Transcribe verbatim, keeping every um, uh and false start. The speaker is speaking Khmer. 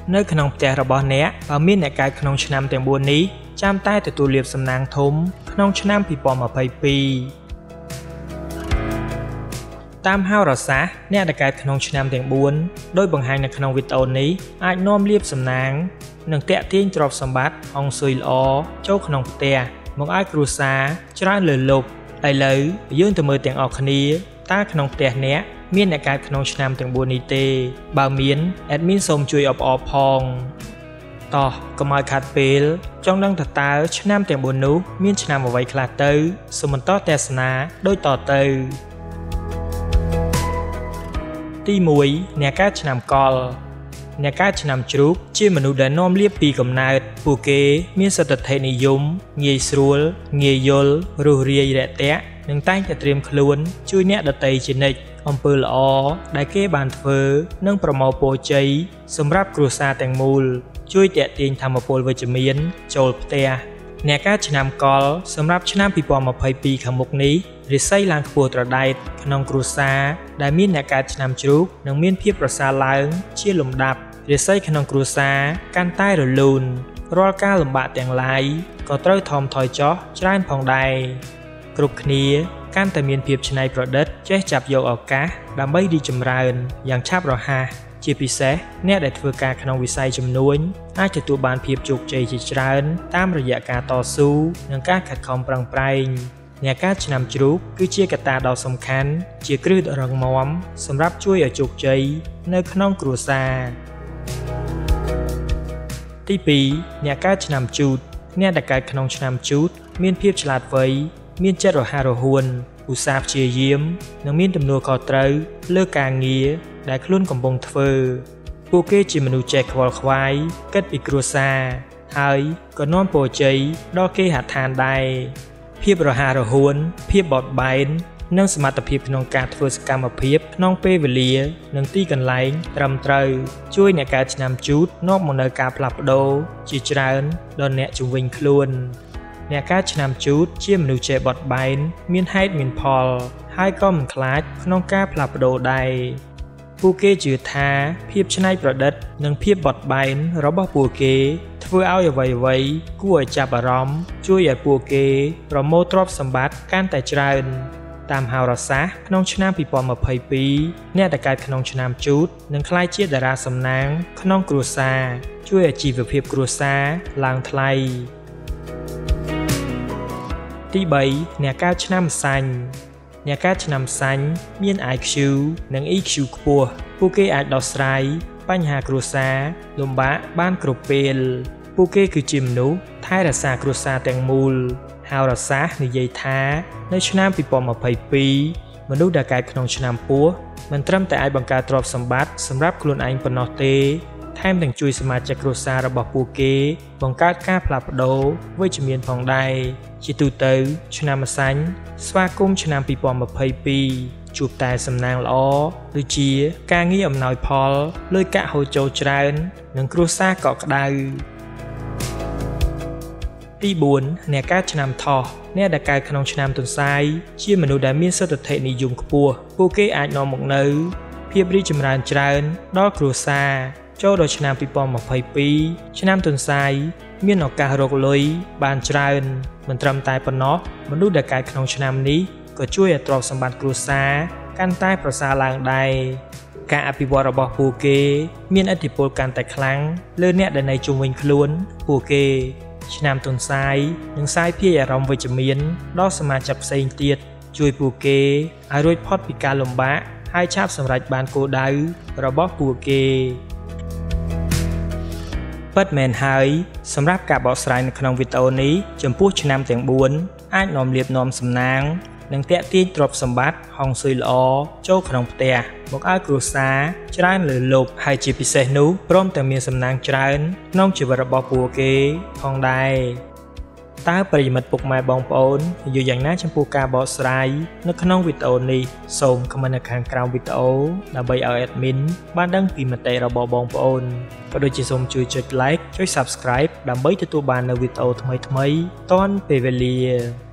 នៅក្នុងផ្ទះរបស់អ្នកបើមានអ្នកកើតក្នុងឆ្នាំទាំងបួននេះចាំតែទទួលលាភសំណាងធំក្នុងឆ្នាំពីរពាន់ម្ភៃពីរតាមហោរាសាស្ត្រអ្នកដែលកើតក្នុងឆ្នាំទាំងបួនដោយបង្ហាញនៅក្នុងវីដេអូនេះអាចនាំលាភសំណាងនិងទាក់ទាញទ្រព្យសម្បត្តិហុងស៊ុយល្អចូលក្នុងផ្ទះមកឲ្យគ្រួសារច្រើនលើលប់ឥឡូវយើងទៅមើលទាំងអស់គ្នាតើក្នុងផ្ទះអ្នកមានអ្នកកើតក្នុងឆ្នាំទាំងបួននេះទេបើមានអេដមីនសូមជួយអបអរផងតោះកុំឲ្យខាត់ពេលចង់ដឹងតើតើឆ្នាំទាំងបួននោះមានឆ្នាំអ្វីខ្លះទៅសូមបន្តទស្សនាដូចតទៅទីមួយអ្នកកើតឆ្នាំកុរអ្នកកើតឆ្នាំជ្រូកជាមនុស្សដែលនាំលាភពីកំណើតពួកគេមានសតិធិនិយមងាយស្រួលងាយយល់រស់រាយរាក់ទាក់និងតែងតែត្រៀមខ្លួនជួយអ្នកដទៃជានិច្ចអំពើល្អដែលគេបានធ្វើនិងប្រមូលពរជ័យសម្រាប់គ្រួសារទាំងមូលជួយទាក់ទាញធម៌ពលវិជ្ជមានចូលផ្ទះអ្នកកើតឆ្នាំកុរសម្រាប់ឆ្នាំពីរពាន់ម្ភៃពីរខាងមុខនេះរិស័យឡើងខ្ពស់ត្រដែតក្នុងគ្រួសារដែលមានអ្នកកើតឆ្នាំជ្រូកនឹងមានភាពប្រសើរឡើងជាលំដាប់រិស័យក្នុងគ្រួសារកាន់តែរលូនរាល់ការលំបាកទាំងឡាយក៏ត្រូវថមថយចុះច្រើនផងដែរគ្រប់គ្នាកាន់តែមានភាពច្នៃប្រឌិតចេះចាប់យកឱកាសដើម្បីរីកចម្រើនយ៉ាងឆាប់រហ័សជាពិសេសអ្នកដែលធ្វើការក្នុងវិស័យជំនួញអាចទទួលបានភាពជោគជ័យជាច្រើនតាមរយៈការតស៊ូនិងការខិតខំប្រឹងប្រែងអ្នកកើតឆ្នាំជ្រូកគឺជាកត្តាដ៏សំខាន់ជាគ្រឹះដ៏រឹងមាំសម្រាប់ជួយឲ្យជោគជ័យនៅក្នុងគ្រួសារទីពីរអ្នកកើតឆ្នាំជូតអ្នកដែលកើតក្នុងឆ្នាំជូតមានភាពឆ្លាតវៃមានចិត្តរហ័សរហួនឧស្សាហ៍ព្យាយាមនិងមានទំនួលខុសត្រូវលើការងារដែលខ្លួនកំពុងធ្វើពួកគេជាមនុស្សចេះខ្វល់ខ្វាយគិតពីគ្រួសារហើយក៏នាំពរជ័យដល់គេហដ្ឋានដែរភាពរហ័សរហួនភាពបត់បែននិងសមត្ថភាពក្នុងការធ្វើសកម្មភាពក្នុងពេលវេលានិងទីកន្លែងត្រឹមត្រូវជួយអ្នកកើតឆ្នាំជូតនាំមកនូវការផ្លាស់ប្ដូរជាច្រើនដល់អ្នកជុំវិញខ្លួនអ្នកកើតឆ្នាំជូតជាមនុស្សចេះបត់បែនមានហេតុមានផលហើយក៏មិនខ្លាចក្នុងការផ្លាស់ប្ដូរដែរពួកគេជឿថាភាពច្នៃប្រឌិតនិងភាពបត់បែនរបស់ពួកគេធ្វើឲ្យអ្វីៗគួរឲ្យចាប់អារម្មណ៍ជួយឲ្យពួកគេប្រមូលទ្រព្យសម្បត្តិកាន់តែច្រើនតាមហោរាសាស្ត្រក្នុងឆ្នាំពីរពាន់ម្ភៃពីរអ្នកដែលកើតក្នុងឆ្នាំជូតនឹងក្លាយជាតារាសំណាងក្នុងគ្រួសារជួយឲ្យជីវភាពគ្រួសារឡើងថ្លៃទីបីអ្នកកើតឆ្នាំម្សាញ់អ្នកកើតឆ្នាំម្សាញ់មាន ไอ คิว និង อี คิว ខ្ពស់ពួកគេអាចដោះស្រាយបញ្ហាគ្រួសារលំបាកបានគ្រប់ពេលពួកគេគឺជាមនុស្សថែរក្សាគ្រួសារទាំងមូលហោរាសាស្ត្រនិយាយថានៅឆ្នាំពីរពាន់ម្ភៃពីរមនុស្សដែលកើតក្នុងឆ្នាំពស់មិនត្រឹមតែអាចបង្កើតទ្រព្យសម្បត្តិសម្រាប់ខ្លួនឯងប៉ុណ្ណោះទេថែមទាំងជួយសមាជិកគ្រួសាររបស់ពួកគេបង្កើតការផ្លាស់ប្ដូរវិជ្ជមានផងដែរជាទូទៅឆ្នាំម្សាញ់ស្វាគមន៍ឆ្នាំពីរពាន់ម្ភៃពីរជួបតែសំណាងល្អដូចជាការងារអំណោយផលលុយកាក់ហូរចូលច្រើននិងគ្រួសារកក់ក្ដៅទីបួនអ្នកកើតឆ្នាំថោះអ្នកដែលកើតក្នុងឆ្នាំទន្សាយជាមនុស្សដែលមានសតិធិនិយមខ្ពស់ពួកគេអាចនាំមកនូវភាពរីកចម្រើនច្រើនដល់គ្រួសារចូលដល់ឆ្នាំពីរពាន់ម្ភៃពីរឆ្នាំទន្សាយមានឱកាសរកលុយបានច្រើនមិនត្រឹមតែប៉ុណ្ណោះមនុស្សដែលកើតក្នុងឆ្នាំនេះក៏ជួយឲ្យទ្រព្យសម្បត្តិគ្រួសារកាន់តែប្រសើរឡើងដែរការអភិវឌ្ឍរបស់ពួកគេមានឥទ្ធិពលកាន់តែខ្លាំងលើអ្នកដែលនៅជុំវិញខ្លួនពួកគេឆ្នាំទន្សាយនឹងសាយភាយអារម្មណ៍វិជ្ជមានដល់សមាជិកផ្សេងទៀតជួយពួកគេឲ្យរួចផុតពីការលំបាកហើយឆាប់សម្រេចបានគោលដៅរបស់ពួកគេពិតមែនហើយសម្រាប់ការបកស្រាយនៅក្នុងវីដេអូនេះចំពោះឆ្នាំទាំងបួនអាចនាំលាភនាំសំណាងនិងទាក់ទាញទ្រព្យសម្បត្តិហុងស៊ុយល្អចូលក្នុងផ្ទះមកឲ្យគ្រួសារច្រើនលើលប់ហើយជាពិសេសនោះព្រមទាំងមានសំណាងច្រើនក្នុងជីវិតរបស់ពួកគេផងដែរតើប្រិយមិត្តពុកម៉ែបងប្អូនយល់យ៉ាងណាចំពោះការបកស្រាយនៅក្នុងវីដេអូនេះសូមខមមិននៅខាងក្រោមវីដេអូដើម្បីឲ្យ admin បានដឹងពីមតិរបស់បងប្អូនក៏ដូចជាសូមជួយចុច like ចុច subscribe ដើម្បីទទួលបាននូវវីដេអូថ្មីៗទាន់ពេលវេលា